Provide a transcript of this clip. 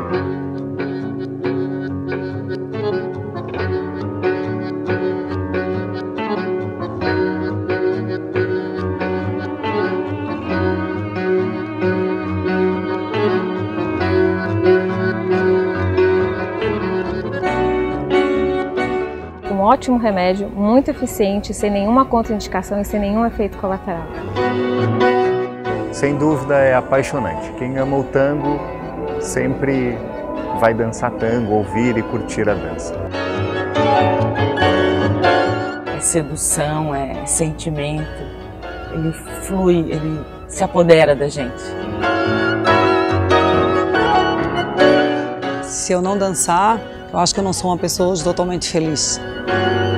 Um ótimo remédio, muito eficiente, sem nenhuma contraindicação e sem nenhum efeito colateral. Sem dúvida é apaixonante. Quem ama o tango sempre vai dançar tango, ouvir e curtir a dança. É sedução, é sentimento, ele flui, ele se apodera da gente. Se eu não dançar, eu acho que eu não sou uma pessoa totalmente feliz.